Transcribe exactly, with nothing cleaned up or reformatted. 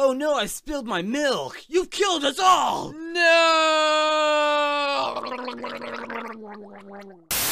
Oh no, I spilled my milk! You've killed us all! No!